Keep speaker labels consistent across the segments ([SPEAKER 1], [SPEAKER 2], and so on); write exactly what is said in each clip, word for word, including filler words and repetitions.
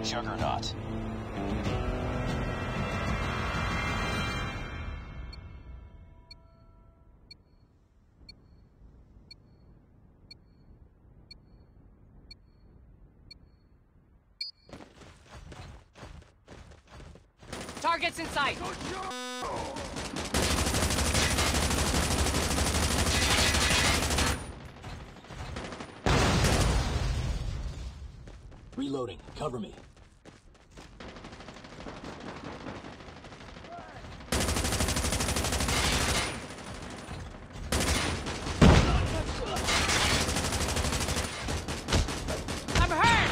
[SPEAKER 1] Juggernaut.
[SPEAKER 2] Targets in sight!
[SPEAKER 3] Reloading. Cover me.
[SPEAKER 2] I'm hurt!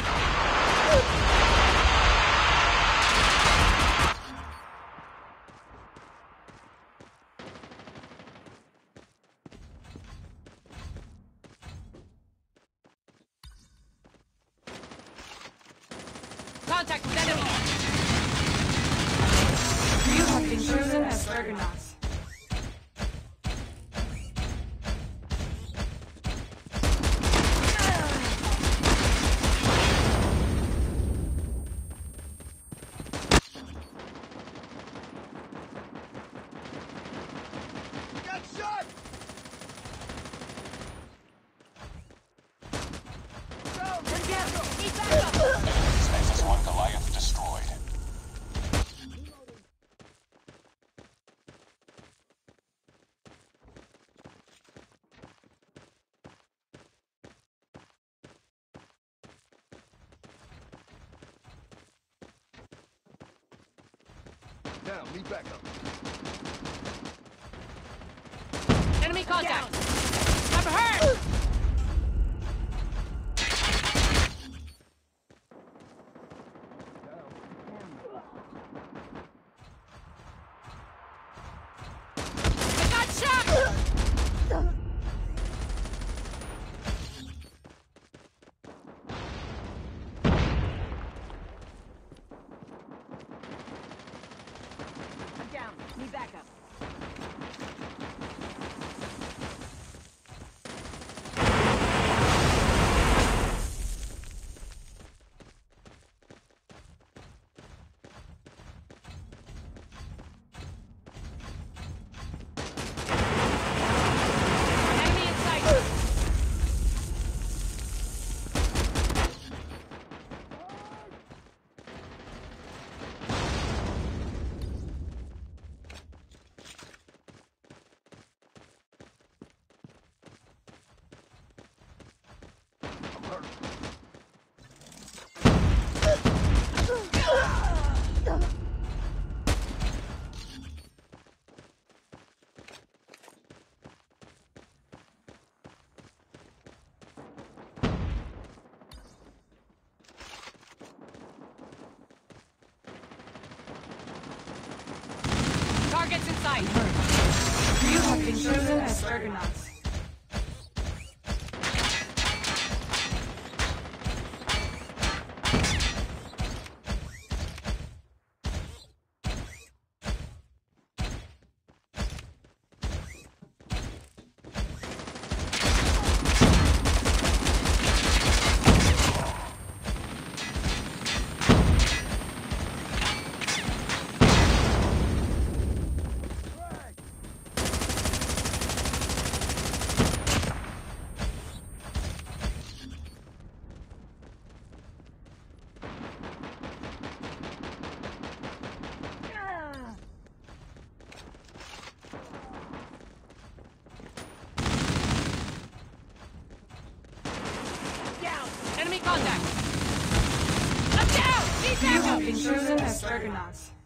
[SPEAKER 2] Contact with enemy!
[SPEAKER 4] You have been chosen as Juggernauts.
[SPEAKER 5] Got shot! Go!
[SPEAKER 2] Together! Need backup!
[SPEAKER 1] Nexus one Goliath destroyed.
[SPEAKER 5] Down, need backup.
[SPEAKER 2] Enemy contact! I'm hurt! I got shot! I'm down. Need backup. Enemy in sight!
[SPEAKER 5] I'm hurt.
[SPEAKER 2] Targets in sight!
[SPEAKER 4] You have been chosen as Juggernauts.
[SPEAKER 2] Down! Enemy contact! I'm down! Need
[SPEAKER 4] You have
[SPEAKER 2] backup!
[SPEAKER 4] been chosen as Juggernauts.